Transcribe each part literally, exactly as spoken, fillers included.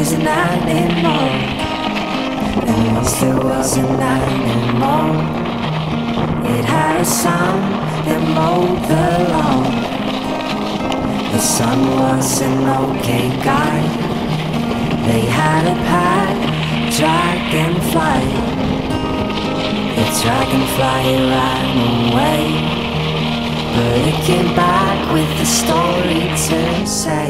is an animal, and once there was an animal. It had a son that mowed the lawn. The son was an okay guy. They had a pet dragonfly. The dragonfly ran away, but it came back with a story to say.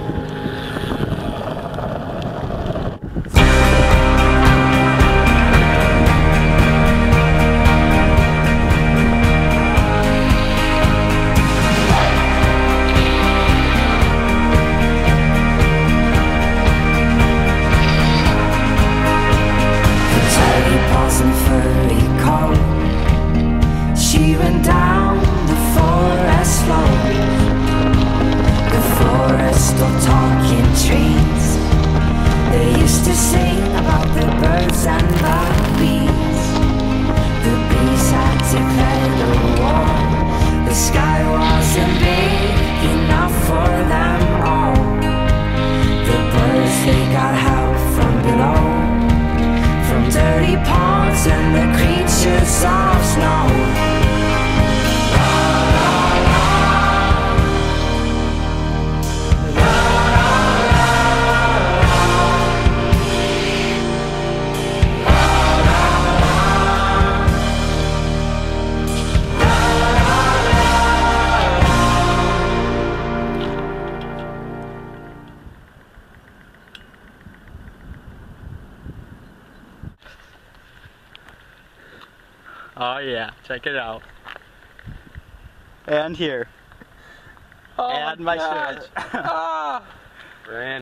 She ran down the forest road, the forest of talking trees. They used to sing about the birds and the bees. The bees had declared a war. The sky wasn't big enough for them all. The birds, they got help from below, from dirty ponds and the creatures of snow. Oh yeah, check it out. And here. Oh and my my God. shirt. Ah. Brand